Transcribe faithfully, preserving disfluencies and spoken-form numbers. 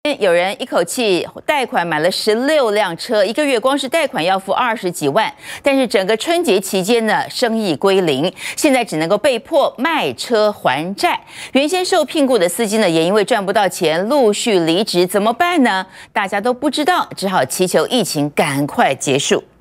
有人一口气贷款买了十六辆车，一个月光是贷款要付二十几万，但是整个春节期间呢，生意归零，现在只能够被迫卖车还债。原先受聘雇的司机呢，也因为赚不到钱，陆续离职，怎么办呢？大家都不知道，只好祈求疫情赶快结束。